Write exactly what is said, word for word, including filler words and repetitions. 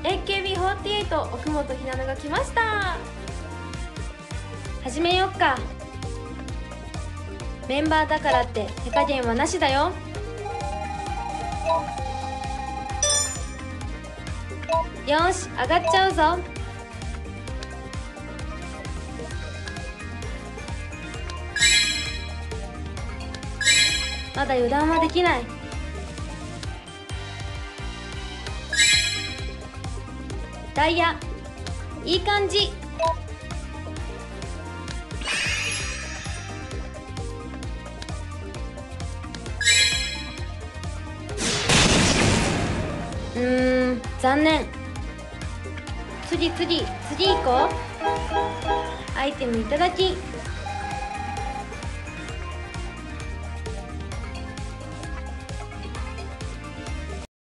エーケービーフォーティーエイト 奥本ひなのが来ました。始めよっか。メンバーだからって手加減はなしだよ。よーし、上がっちゃうぞ。まだ油断はできない。ダイヤ、いい感じ。うーん、残念。次次次行こう。アイテムいただき。